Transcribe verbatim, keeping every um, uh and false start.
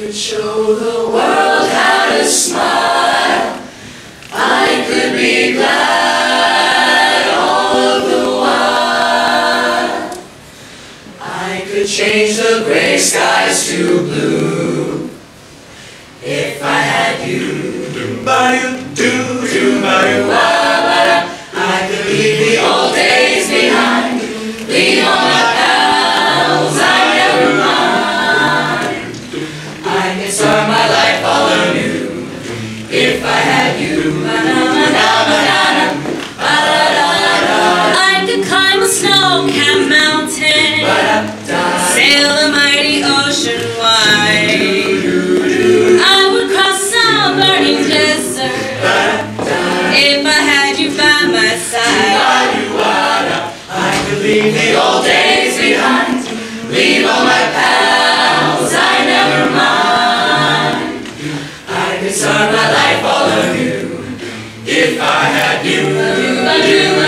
could show the world how to smile. I could be glad all of the while. I could change the gray skies to blue if I had you. I could leave the old days behind, leave all my pals I never mind. I could start my life all anew if I had you. I could climb a snow-capped mountain, sail a mighty ocean wide. I would cross a burning desert if I had you by my side. I could leave the old days behind, leave all my pals I never mind. I could start my life all anew if I had you.